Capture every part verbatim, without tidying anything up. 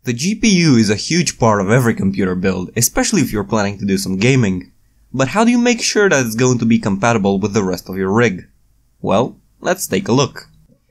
The G P U is a huge part of every computer build, especially if you're planning to do some gaming. But how do you make sure that it's going to be compatible with the rest of your rig? Well, let's take a look.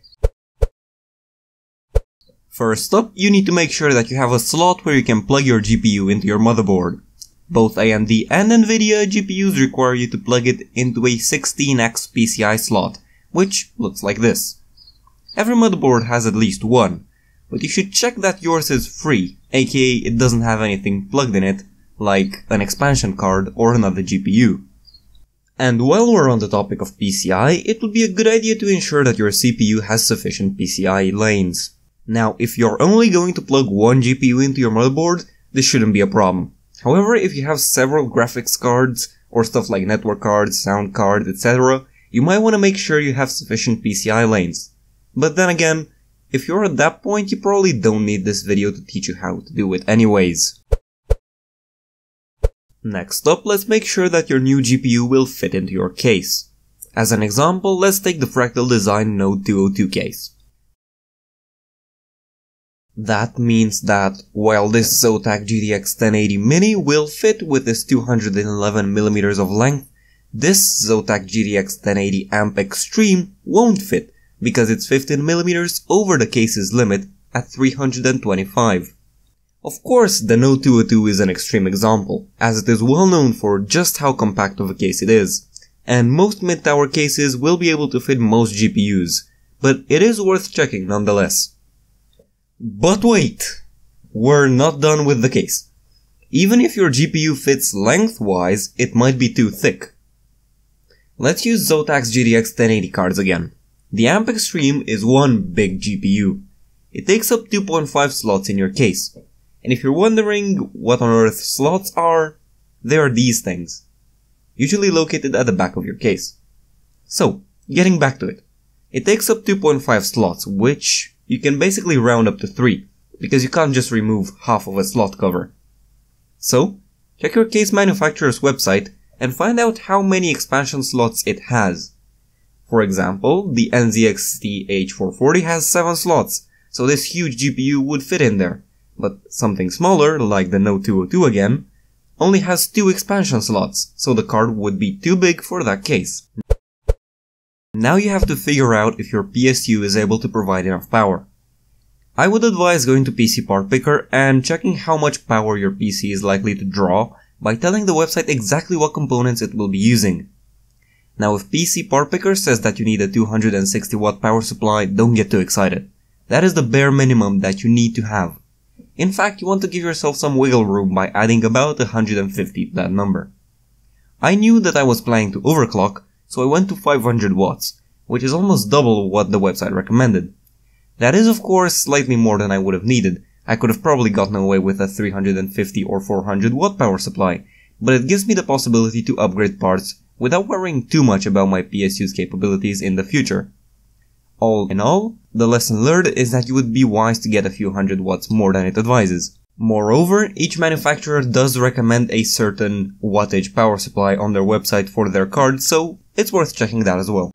First up, you need to make sure that you have a slot where you can plug your G P U into your motherboard. Both A M D and Nvidia G P Us require you to plug it into a sixteen X PCIe slot, which looks like this. Every motherboard has at least one, but you should check that yours is free, aka it doesn't have anything plugged in it, like an expansion card or another G P U. And while we're on the topic of P C I, it would be a good idea to ensure that your C P U has sufficient P C I E lanes. Now, if you're only going to plug one G P U into your motherboard, this shouldn't be a problem. However, if you have several graphics cards, or stuff like network cards, sound cards, et cetera, you might want to make sure you have sufficient P C I lanes. But then again, if you're at that point, you probably don't need this video to teach you how to do it anyways. Next up, let's make sure that your new G P U will fit into your case. As an example, let's take the Fractal Design Node two oh two case. That means that while this Zotac G T X ten eighty Mini will fit with its two hundred eleven millimeters of length, this Zotac G T X ten eighty Amp Extreme won't fit because it's fifteen millimeters over the case's limit at three hundred twenty-five. Of course, the Node two oh two is an extreme example, as it is well known for just how compact of a case it is, and most mid-tower cases will be able to fit most G P Us, but it is worth checking nonetheless. But wait! We're not done with the case. Even if your G P U fits lengthwise, it might be too thick. Let's use Zotac's G T X ten eighty cards again. The Amp Extreme is one big G P U. It takes up two point five slots in your case. And if you're wondering what on earth slots are, they are these things, usually located at the back of your case. So, getting back to it. It takes up two point five slots, which you can basically round up to three, because you can't just remove half of a slot cover. So, check your case manufacturer's website and find out how many expansion slots it has. For example, the N Z X T H four forty has seven slots, so this huge G P U would fit in there, but something smaller, like the Node two oh two again, only has two expansion slots, so the card would be too big for that case. Now you have to figure out if your P S U is able to provide enough power. I would advise going to P C Part Picker and checking how much power your P C is likely to draw by telling the website exactly what components it will be using. Now if P C Part Picker says that you need a two hundred sixty watt power supply, don't get too excited. That is the bare minimum that you need to have. In fact, you want to give yourself some wiggle room by adding about one hundred fifty to that number. I knew that I was planning to overclock, so I went to five hundred watts, which is almost double what the website recommended. That is of course slightly more than I would have needed. I could have probably gotten away with a three hundred fifty or four hundred watt power supply, but it gives me the possibility to upgrade parts without worrying too much about my P S U's capabilities in the future. All in all, the lesson learned is that you would be wise to get a few hundred watts more than it advises. Moreover, each manufacturer does recommend a certain wattage power supply on their website for their card, so it's worth checking that as well.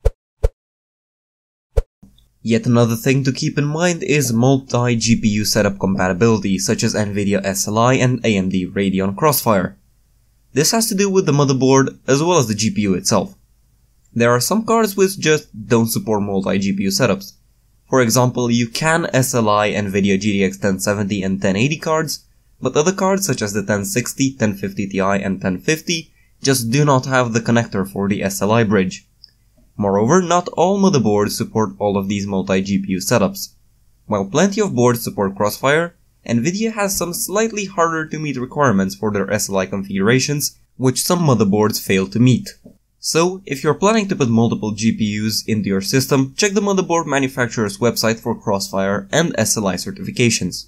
Yet another thing to keep in mind is multi-G P U setup compatibility, such as Nvidia S L I and A M D Radeon Crossfire. This has to do with the motherboard as well as the G P U itself. There are some cards which just don't support multi-G P U setups. For example, you can S L I Nvidia G T X ten seventy and ten eighty cards, but other cards such as the ten sixty, ten fifty Ti and ten fifty just do not have the connector for the S L I bridge. Moreover, not all motherboards support all of these multi-G P U setups. While plenty of boards support Crossfire, Nvidia has some slightly harder to meet requirements for their S L I configurations, which some motherboards fail to meet. So, if you're planning to put multiple G P Us into your system, check the motherboard manufacturer's website for Crossfire and S L I certifications.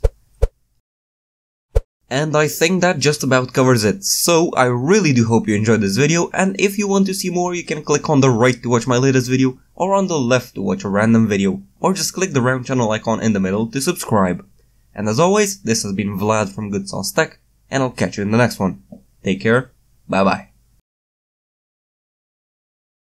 And I think that just about covers it, so I really do hope you enjoyed this video, and if you want to see more you can click on the right to watch my latest video, or on the left to watch a random video, or just click the round channel icon in the middle to subscribe. And as always, this has been Vlad from Goodsauce Tech, and I'll catch you in the next one. Take care, bye bye.